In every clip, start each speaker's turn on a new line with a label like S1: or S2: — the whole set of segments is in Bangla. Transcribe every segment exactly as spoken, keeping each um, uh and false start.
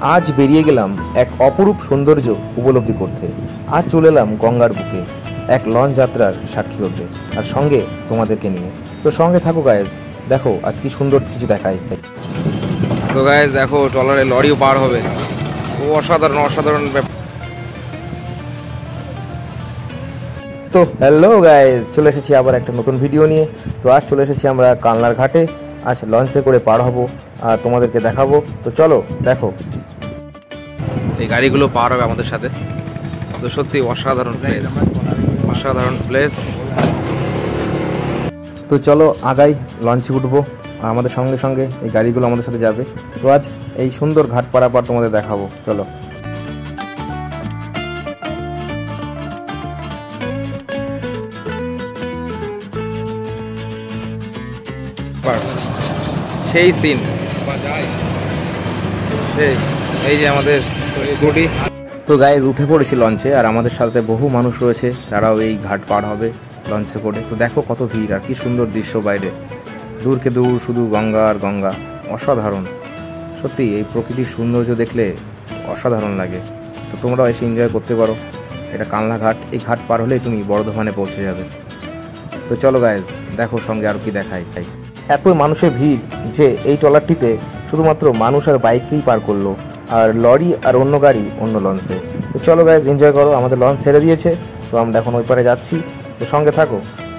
S1: আজ বেরিয়ে গেলাম এক অপরূপ সৌন্দর্য উপলব্ধি করতে। আজ চলে এলাম গঙ্গার বুকে এক লঞ্চ যাত্রার সাক্ষী হতে, আর সঙ্গে তোমাদেরকে নিয়ে। তো সঙ্গে থাকো গাইজ, দেখো আজ কি সুন্দর কিছু দেখাই।
S2: তো গাইজ দেখো ট্রলারে লরিও পার হবে, ও অসাধারণ অসাধারণ ব্যাপার।
S1: তো হ্যালো গাইজ, চলে এসেছি আবার একটা নতুন ভিডিও নিয়ে। তো আজ চলে এসেছি আমরা কানলার ঘাটে। আজ লঞ্চে করে পার হব আর তোমাদেরকে দেখাবো। তো চলো দেখো,
S2: এই গাড়িগুলো পার হবে আমাদের সাথে। তো সত্যি অসাধারণ প্লেস, অসাধারণ প্লেস।
S1: তো চলো আগাই, লঞ্চে উঠবো আর আমাদের সঙ্গে সঙ্গে এই গাড়িগুলো আমাদের সাথে যাবে। তো আজ এই সুন্দর ঘাট পারাপার তোমাদের দেখাবো, চলো।
S2: সেই সিন, সেই এই যে আমাদের স্কুটি।
S1: তো গাইজ উঠে পড়েছি লঞ্চে, আর আমাদের সাথে বহু মানুষ রয়েছে, তারাও এই ঘাট পার হবে লঞ্চে করে। তো দেখো কত ভিড় আর কি সুন্দর দৃশ্য, বাইরে দূরকে দূর শুধু গঙ্গা আর গঙ্গা। অসাধারণ সত্যি, এই প্রকৃতির সৌন্দর্য দেখলে অসাধারণ লাগে। তো তোমরাও এসে এনজয় করতে পারো। এটা কানলা ঘাট, এই ঘাট পার হলেই তুমি বর্ধমানে পৌঁছে যাবে। তো চলো গাইজ দেখো সঙ্গে আর কি দেখাই। তাই এত মানুষের ভিড় যে এই ট্রলারটিতে শুধুমাত্র মানুষ আর বাইককেই পার করলো, আর লরি আর অন্য গাড়ি অন্য লঞ্চে। তো চলো গাইজ এনজয় করো, আমাদের লঞ্চ ছেড়ে দিয়েছে, তো আমরা এখন ওই পারে যাচ্ছি। তো সঙ্গে থাকো।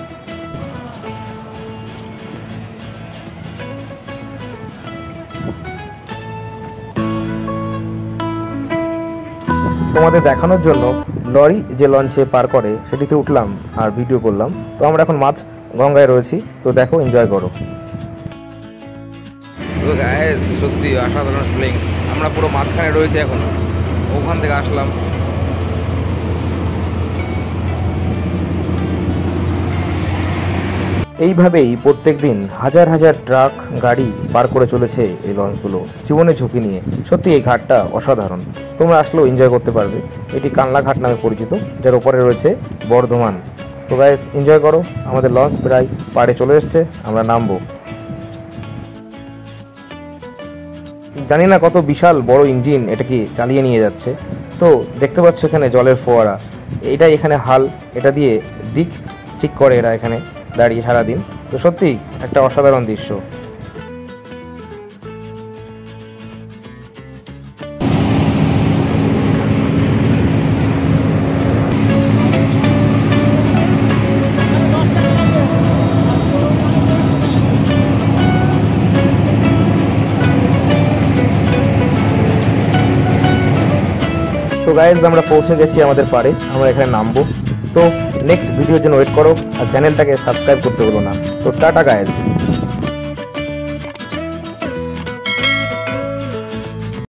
S1: তোমাদের দেখানোর জন্য লরি যে লঞ্চে পার করে সেটিতে উঠলাম আর ভিডিও করলাম। তো আমরা এখন মাঝ গঙ্গায় রয়েছি, তো দেখো এনজয় করো।
S2: তো গাইস সত্যি অসাধারণ ফিলিং। আমরা পুরো মাঝখানে রয়েছি এখন, ওখান থেকে আসলাম।
S1: এইভাবেই প্রত্যেক দিন হাজার হাজার ট্রাক গাড়ি পার করে চলেছে এই লঞ্চগুলো, জীবনে ঝুঁকি নিয়ে। সত্যি এই ঘাটটা অসাধারণ, তোমরা আসলেও এনজয় করতে পারবে। এটি কানলা ঘাট নামে পরিচিত, যার ওপরে রয়েছে বর্ধমান। তো গাইস এনজয় করো, আমাদের লঞ্চ প্রায় পাড়ে চলে এসছে, আমরা নামবো। জানি না কত বিশাল বড় ইঞ্জিন এটা কি চালিয়ে নিয়ে যাচ্ছে। তো দেখতে পাচ্ছ এখানে জলের ফোয়ারা, এটাই এখানে হাল, এটা দিয়ে দিক ঠিক করে এরা এখানে দাঁড়িয়ে সারাদিন। তো সত্যি একটা অসাধারণ দৃশ্য। তো গাইজ আমরা পৌঁছে গেছি আমাদের পাড়ে, আমরা এখানে নামবো। তো নেক্সট ভিডিওর জন্য ওয়েট করো, আর চ্যানেলটাকে সাবস্ক্রাইব করতে হলো না। তো টাটা গাইজ।